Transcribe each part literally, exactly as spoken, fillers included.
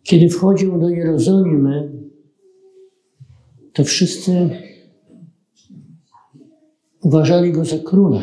Kiedy wchodził do Jerozolimy, to wszyscy uważali go za króla.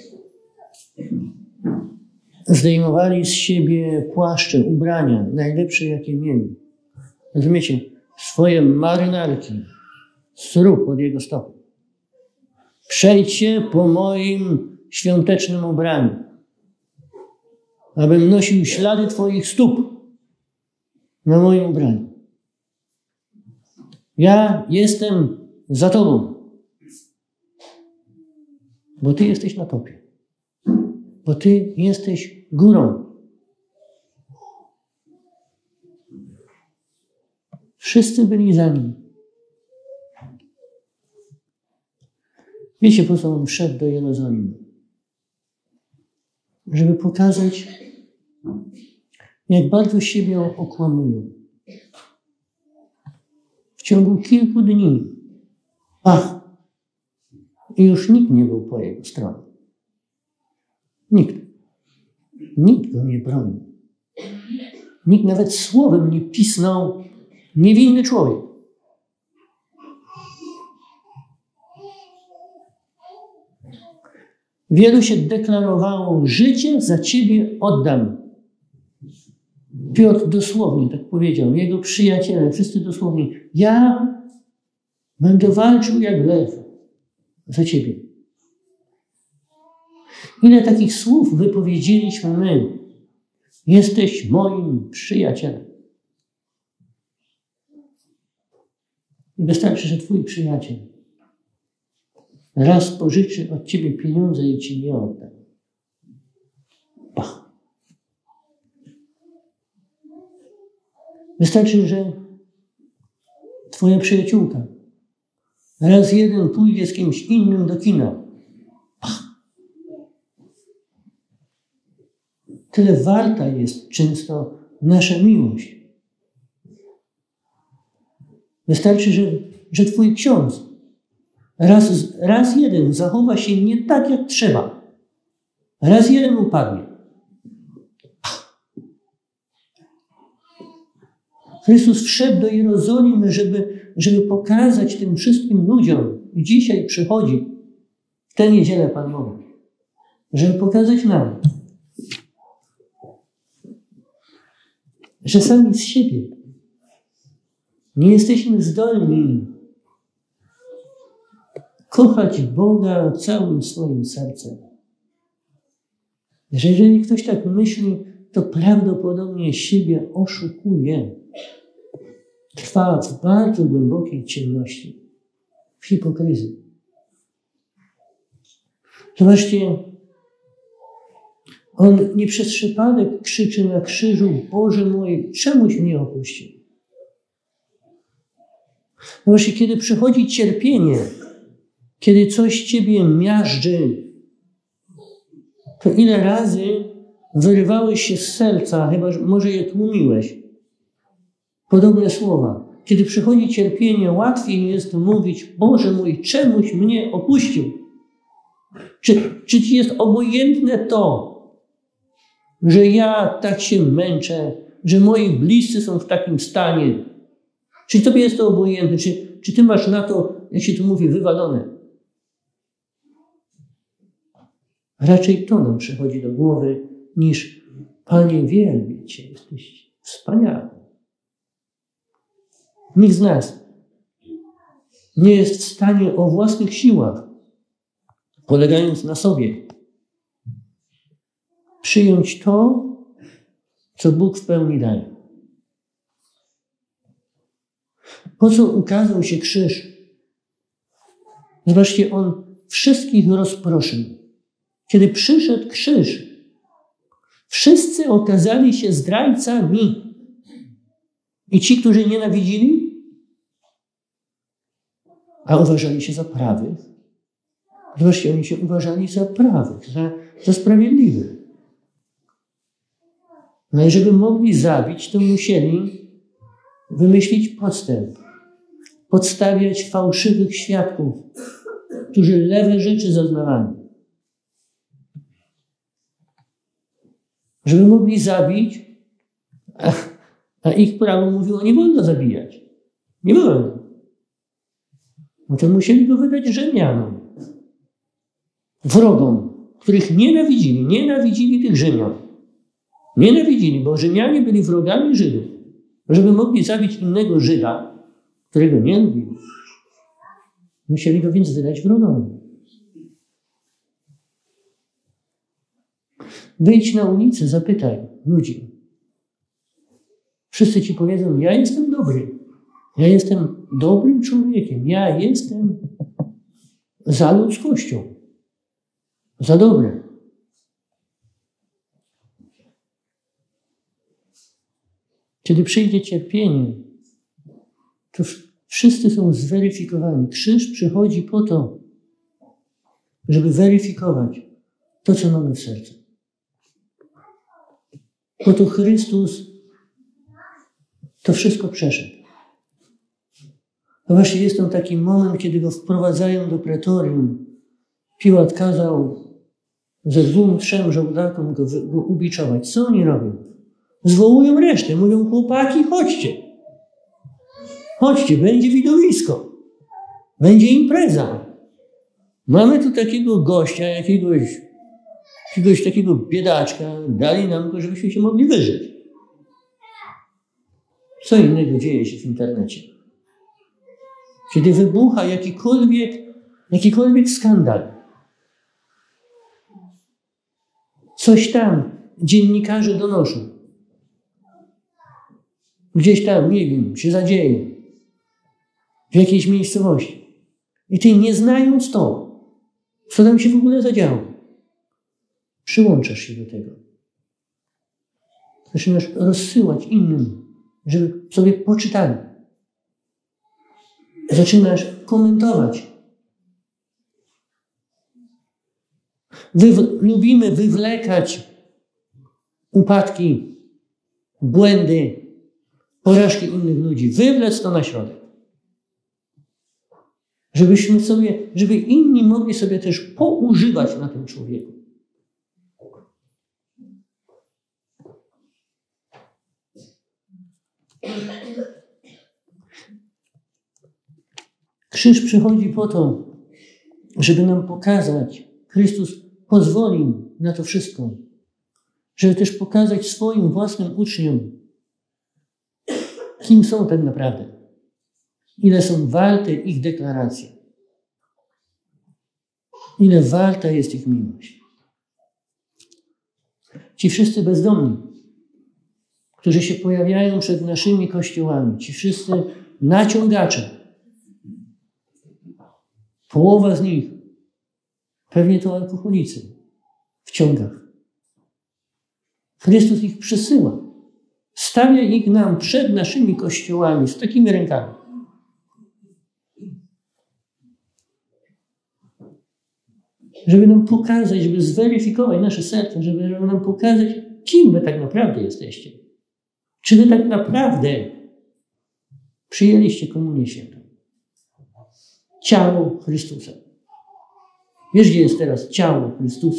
Zdejmowali z siebie płaszcze, ubrania, najlepsze jakie mieli. Rozumiecie? Swoje marynarki, srób od jego stopy. Przejdźcie po moim świątecznym ubraniu, abym nosił ślady twoich stóp na moim ubraniu. Ja jestem za tobą, bo ty jesteś na topie, bo ty jesteś górą. Wszyscy byli za nim. Wiecie, po co on wszedł do Jerozolimy? Żeby pokazać, jak bardzo siebie okłamują. W ciągu kilku dni, ach, i już nikt nie był po jego stronie. Nikt. Nikt go nie bronił. Nikt nawet słowem nie pisnął niewinny człowiek. Wielu się deklarowało, życie za ciebie oddam. Piotr dosłownie tak powiedział, jego przyjaciele, wszyscy dosłownie, ja będę walczył jak lew za ciebie. Ile takich słów wypowiedzieliśmy my? Jesteś moim przyjacielem. I wystarczy, że twój przyjaciel raz pożyczy od ciebie pieniądze i ci nie odda. Pach. Wystarczy, że twoja przyjaciółka raz jeden pójdzie z kimś innym do kina. Pach. Tyle warta jest często nasza miłość. Wystarczy, że, że twój ksiądz raz, raz jeden zachowa się nie tak, jak trzeba. Raz jeden upadnie. Chrystus wszedł do Jerozolimy, żeby, żeby pokazać tym wszystkim ludziom, i dzisiaj przychodzi w tę niedzielę Pan mówi, żeby pokazać nam, że sami z siebie nie jesteśmy zdolni kochać Boga całym swoim sercem. Że jeżeli ktoś tak myśli, to prawdopodobnie siebie oszukuje. Trwa w bardzo głębokiej ciemności, w hipokryzji. Zobaczcie, on nie przez przypadek krzyczy na krzyżu, Boże mój, czemuś mnie opuścił? Zobaczcie, kiedy przychodzi cierpienie, kiedy coś ciebie miażdży, to ile razy wyrywałeś się z serca, chyba że może je tłumiłeś. Podobne słowa. Kiedy przychodzi cierpienie, łatwiej jest mówić, Boże mój, czemuś mnie opuścił. Czy, czy ci jest obojętne to, że ja tak się męczę, że moi bliscy są w takim stanie? Czy tobie jest to obojętne? Czy, czy ty masz na to, jak się tu mówi, wywalone? Raczej to nam przychodzi do głowy, niż Panie, wielbię Cię, jesteś wspaniały. Nikt z nas nie jest w stanie o własnych siłach, polegając na sobie, przyjąć to, co Bóg w pełni daje. Po co ukazał się krzyż? Zobaczcie, On wszystkich rozproszył. Kiedy przyszedł krzyż, wszyscy okazali się zdrajcami. I ci, którzy nienawidzili, a uważali się za prawych, zobaczcie, oni się uważali za prawych, za, za sprawiedliwych. No i żeby mogli zabić, to musieli wymyślić podstęp, podstawiać fałszywych świadków, którzy lewe rzeczy zaznawali. Żeby mogli zabić, a, A ich prawo mówiło, nie wolno zabijać. Nie wolno. No to musieli go wydać Rzymianom. Wrogom, których nienawidzili. Nienawidzili tych Rzymian. Nienawidzili, bo Rzymianie byli wrogami Żydów. Żeby mogli zabić innego Żyda, którego nie lubili, musieli go więc wydać wrogom. Wyjdź na ulicę, zapytaj ludzi. Wszyscy ci powiedzą, ja jestem dobry. Ja jestem dobrym człowiekiem. Ja jestem za ludzkością. Za dobre. Kiedy przyjdzie cierpienie, to wszyscy są zweryfikowani. Krzyż przychodzi po to, żeby weryfikować to, co mamy w sercu. Po to Chrystus to wszystko przeszedł. No właśnie jest tam taki moment, kiedy go wprowadzają do pretorium. Piłat kazał ze dwóm, trzem żołdakom go, go ubiczować. Co oni robią? Zwołują resztę. Mówią, chłopaki, chodźcie. Chodźcie, będzie widowisko. Będzie impreza. Mamy tu takiego gościa, jakiegoś, jakiegoś takiego biedaczka. Dali nam go, żebyśmy się mogli wyżyć. Co innego dzieje się w internecie? Kiedy wybucha jakikolwiek, jakikolwiek skandal. Coś tam dziennikarze donoszą. Gdzieś tam, nie wiem, się zadzieje. W jakiejś miejscowości. I ty, nie znając to, co tam się w ogóle zadziało, przyłączasz się do tego. Zaczynasz rozsyłać innym, żeby sobie poczytali. Zaczynasz komentować. Wyw- lubimy wywlekać upadki, błędy, porażki innych ludzi. Wywlec to na środek. Żebyśmy sobie, żeby inni mogli sobie też poużywać na tym człowieku. Krzyż przychodzi po to, żeby nam pokazać, Chrystus pozwolił na to wszystko, żeby też pokazać swoim własnym uczniom, kim są tak naprawdę, ile są warte ich deklaracje, ile warta jest ich miłość. Ci wszyscy bezdomni, którzy się pojawiają przed naszymi kościołami, ci wszyscy naciągacze, połowa z nich pewnie to alkoholicy w ciągach. Chrystus ich przysyła. Stawia ich nam przed naszymi kościołami z takimi rękami. Żeby nam pokazać, żeby zweryfikować nasze serce, żeby nam pokazać, kim wy tak naprawdę jesteście. Czy wy tak naprawdę przyjęliście komunię świętą? Ciało Chrystusa. Wiesz, gdzie jest teraz ciało Chrystusa?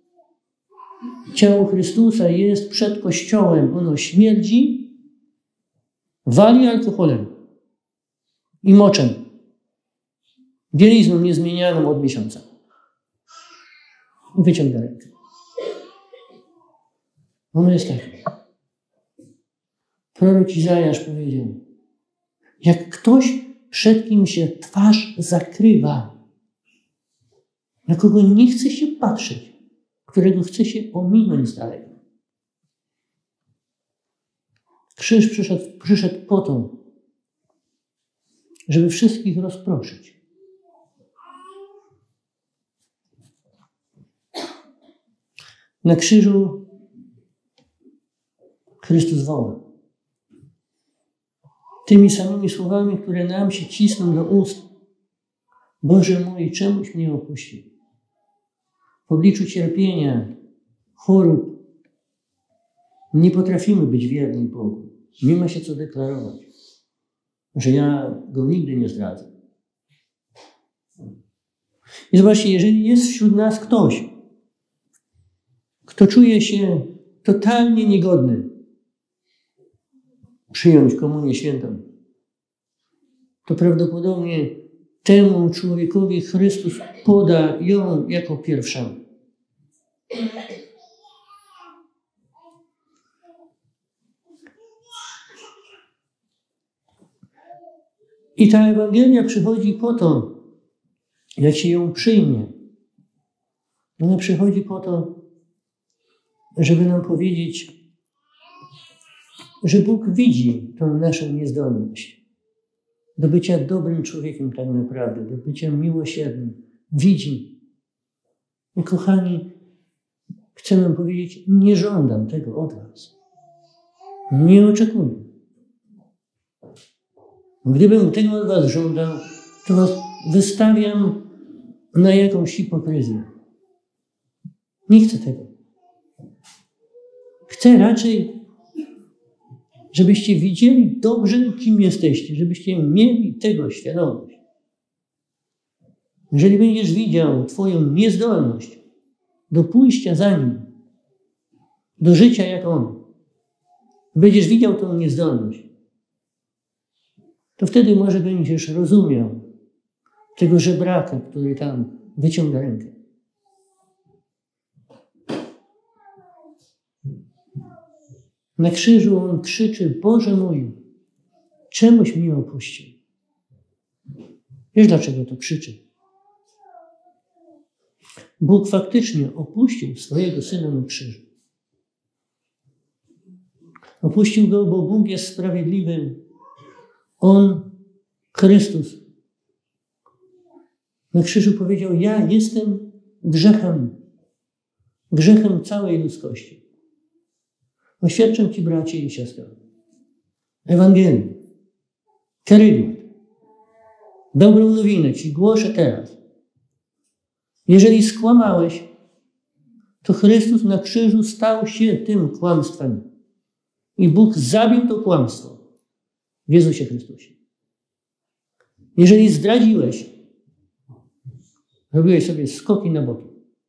Ciało Chrystusa jest przed Kościołem. Ono śmierdzi, wali alkoholem i moczem. Bielizną niezmienianą od miesiąca. I wyciąga rękę. Ono jest tak. Prorok Izajasz powiedział, jak ktoś, przed kim się twarz zakrywa, na kogo nie chce się patrzeć, którego chce się ominąć z daleka. Krzyż przyszedł, przyszedł po to, żeby wszystkich rozproszyć. Na krzyżu Chrystus woła. Tymi samymi słowami, które nam się cisną do ust. Boże mój, czemuś mnie opuścił? W obliczu cierpienia, chorób nie potrafimy być wierni Bogu. Nie ma się co deklarować, że ja Go nigdy nie zdradzę. I zobaczcie, jeżeli jest wśród nas ktoś, kto czuje się totalnie niegodny, przyjąć komunię świętą, to prawdopodobnie temu człowiekowi Chrystus poda ją jako pierwszą. I ta Ewangelia przychodzi po to, jak się ją przyjmie. Ona przychodzi po to, żeby nam powiedzieć, że Bóg widzi tą naszą niezdolność do bycia dobrym człowiekiem tak naprawdę, do bycia miłosiernym. Widzi. I kochani, chcę nam powiedzieć, nie żądam tego od was. Nie oczekuję. Gdybym tego od was żądał, to was wystawiam na jakąś hipokryzję. Nie chcę tego. Chcę raczej, żebyście widzieli dobrze, kim jesteście, żebyście mieli tego świadomość. Jeżeli będziesz widział twoją niezdolność do pójścia za Nim, do życia jak On, będziesz widział tą niezdolność, to wtedy może będziesz rozumiał tego żebraka, który tam wyciąga rękę. Na krzyżu on krzyczy: Boże mój, czemuś mnie opuścił? Wiesz, dlaczego to krzyczy? Bóg faktycznie opuścił swojego Syna na krzyżu. Opuścił Go, bo Bóg jest sprawiedliwy. On, Chrystus, na krzyżu powiedział: ja jestem grzechem, grzechem całej ludzkości. Oświadczam ci, bracie i siostry, Ewangelię, karygmat, dobrą nowinę ci głoszę teraz. Jeżeli skłamałeś, to Chrystus na krzyżu stał się tym kłamstwem. I Bóg zabił to kłamstwo w Jezusie Chrystusie. Jeżeli zdradziłeś, robiłeś sobie skoki na boki.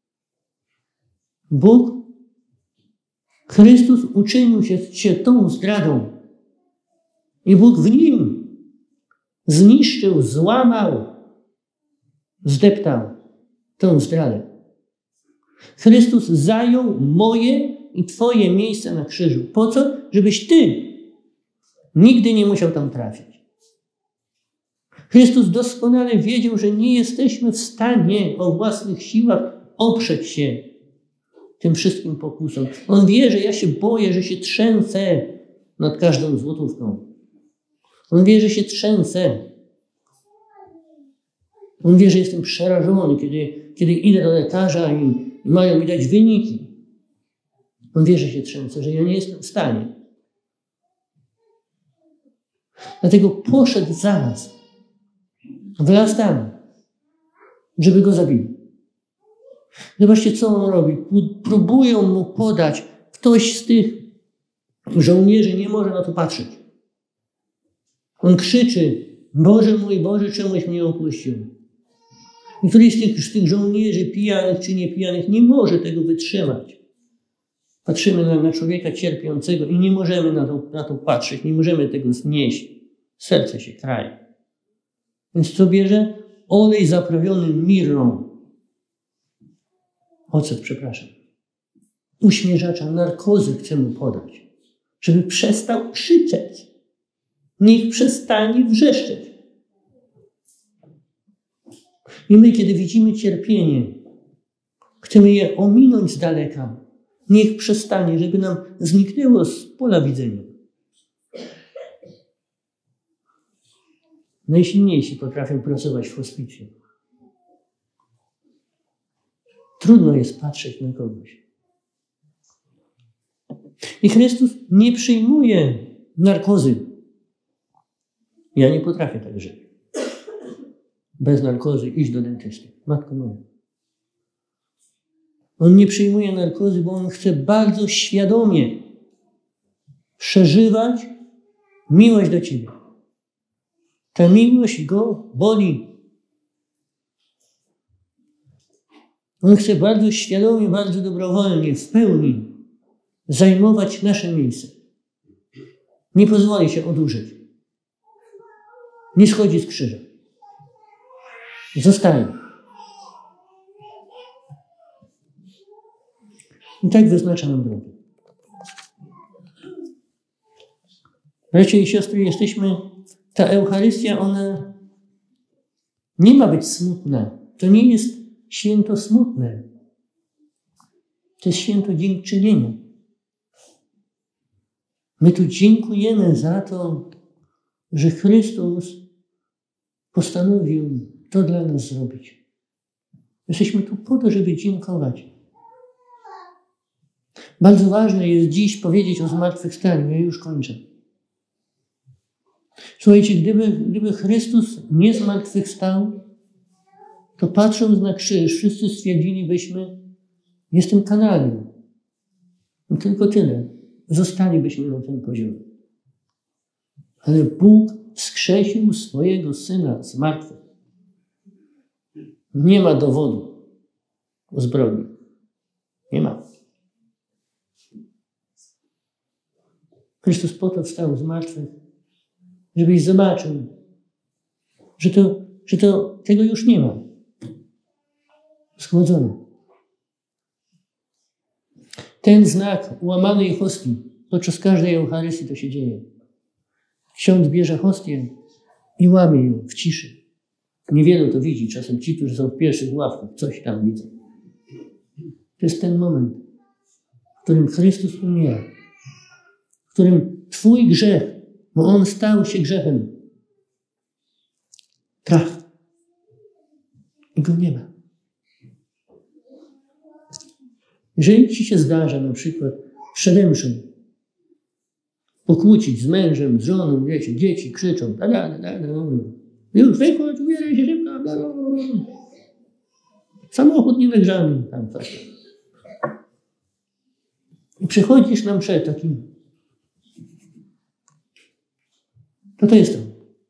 Bóg, Chrystus uczynił się, się tą zdradą. I Bóg w Nim zniszczył, złamał, zdeptał tą zdradę. Chrystus zajął moje i twoje miejsce na krzyżu. Po co? Żebyś ty nigdy nie musiał tam trafić. Chrystus doskonale wiedział, że nie jesteśmy w stanie o własnych siłach oprzeć się tym wszystkim pokusom. On wie, że ja się boję, że się trzęsę nad każdą złotówką. On wie, że się trzęsę. On wie, że jestem przerażony, kiedy, kiedy idę do lekarza i, i mają mi dać wyniki. On wie, że się trzęsę, że ja nie jestem w stanie. Dlatego poszedł za nas. Wlazł tam, żeby go zabili. Zobaczcie, co on robi. Próbują mu podać. Ktoś z tych żołnierzy nie może na to patrzeć. On krzyczy: Boże mój, Boże, czemuś mnie opuścił? I któryś z tych, z tych żołnierzy, pijanych czy niepijanych, nie może tego wytrzymać. Patrzymy na, na człowieka cierpiącego i nie możemy na to, na to patrzeć, nie możemy tego znieść. Serce się kraje. Więc co bierze? Olej zaprawiony mirrą. Ocet, przepraszam. Uśmierzacza, narkozy chce mu podać, żeby przestał krzyczeć. Niech przestanie wrzeszczeć. I my, kiedy widzimy cierpienie, chcemy je ominąć z daleka. Niech przestanie, żeby nam zniknęło z pola widzenia. Najsilniejsi potrafią pracować w hospicjum. Trudno jest patrzeć na kogoś. I Chrystus nie przyjmuje narkozy. Ja nie potrafię tak żyć. Bez narkozy iść do dentysty. Matko moja. On nie przyjmuje narkozy, bo on chce bardzo świadomie przeżywać miłość do Ciebie. Ta miłość go boli. On chce bardzo świadomie, bardzo dobrowolnie, w pełni zajmować nasze miejsce. Nie pozwoli się odurzyć. Nie schodzi z krzyża. Zostaje. I tak wyznacza nam drogę. Bracia i siostry, jesteśmy, ta Eucharystia, ona nie ma być smutna. To nie jest święto smutne. To jest święto dziękczynienia. My tu dziękujemy za to, że Chrystus postanowił to dla nas zrobić. Jesteśmy tu po to, żeby dziękować. Bardzo ważne jest dziś powiedzieć o zmartwychwstaniu. Ja już kończę. Słuchajcie, gdyby, gdyby Chrystus nie zmartwychwstał, to patrząc na krzyż, wszyscy stwierdzilibyśmy, jestem kanalią. No tylko tyle. Zostalibyśmy na tym poziomie. Ale Bóg wskrzesił swojego Syna z martwych. Nie ma dowodu o zbrodni. Nie ma. Chrystus po to wstał z martwych, żebyś zobaczył, że, to, że to, tego już nie ma. Schłodzono. Ten znak łamanej hostii, podczas każdej Eucharystii to się dzieje. Ksiądz bierze hostię i łamie ją w ciszy. Niewielu to widzi, czasem ci, którzy są w pierwszych ławkach, coś tam widzą. To jest ten moment, w którym Chrystus umiera, w którym twój grzech, bo On stał się grzechem, trafi. I Go nie ma. Jeżeli ci się zdarza na przykład przede mszą pokłócić z mężem, z żoną, wiecie, dzieci krzyczą, da, da, da, da, już wychodź, ubieraj się szybko, da, da, da. Samochód nie nagrzany, tam coś. I przychodzisz na mszę takim. To to jest to.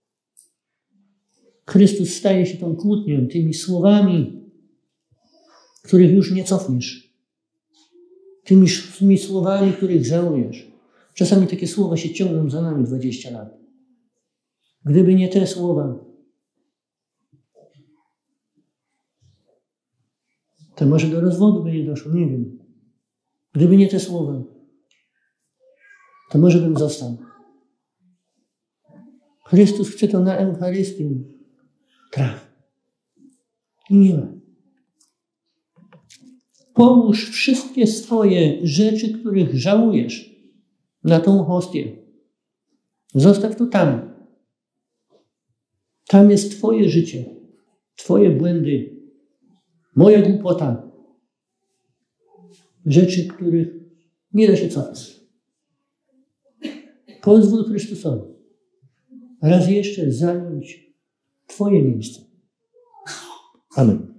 Chrystus staje się tą kłótnią, tymi słowami, których już nie cofniesz. Tymi, tymi słowami, których żałujesz. Czasami takie słowa się ciągną za nami dwadzieścia lat. Gdyby nie te słowa, to może do rozwodu by nie doszło, nie wiem. Gdyby nie te słowa, to może bym został. Chrystus chce to na Eucharystii. Traf. I nie ma. Połóż wszystkie swoje rzeczy, których żałujesz, na tą hostię. Zostaw to tam. Tam jest twoje życie, twoje błędy, moja głupota. Rzeczy, których nie da się cofać. Pozwól Chrystusowi raz jeszcze zająć twoje miejsce. Amen.